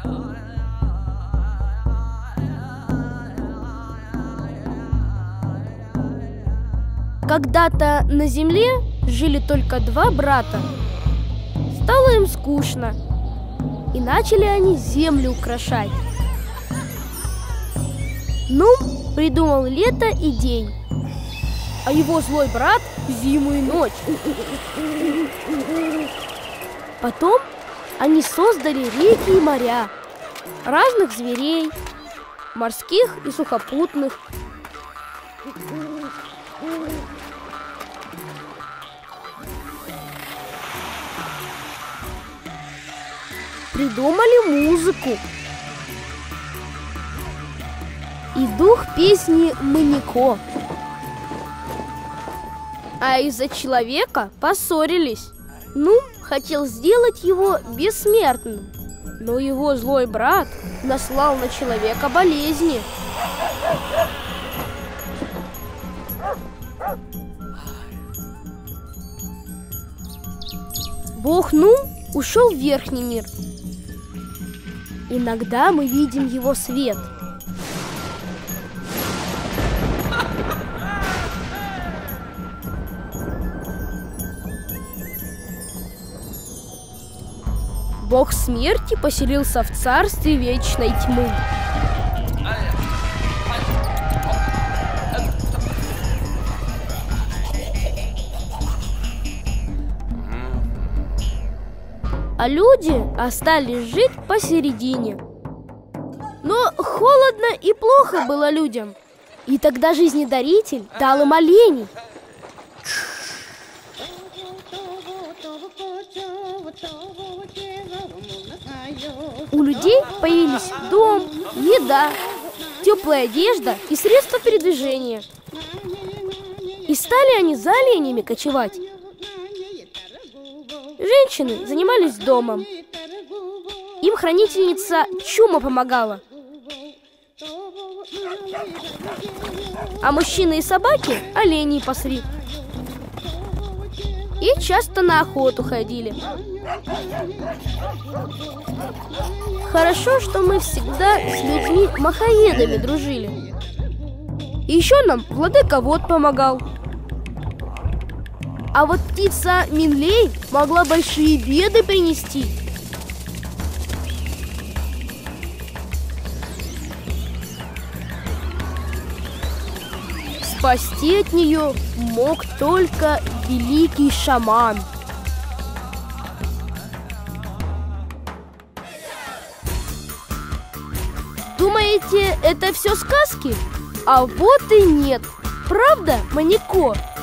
Когда-то на земле жили только два брата. Стало им скучно, и начали они землю украшать. Нум придумал лето и день, а его злой брат — зиму и ночь. Потом они создали реки и моря, разных зверей, морских и сухопутных. Придумали музыку. И дух песни Манико. А из-за человека поссорились. Нум хотел сделать его бессмертным, но его злой брат наслал на человека болезни. Бог Нум ушел в верхний мир. Иногда мы видим его свет. Бог смерти поселился в царстве вечной тьмы. А люди остались жить посередине. Но холодно и плохо было людям. И тогда жизнедаритель дал им оленей. У людей появились дом, еда, теплая одежда и средства передвижения. И стали они за оленями кочевать. Женщины занимались домом. Им хранительница Чума помогала. А мужчины и собаки оленей пасли. И часто на охоту ходили. Хорошо, что мы всегда с людьми-махоедами дружили. И еще нам владыка Вод помогал. А вот птица Минлей могла большие беды принести. Спасти от нее мог только великий шаман. Думаете, это все сказки? А вот и нет. Правда, Манико?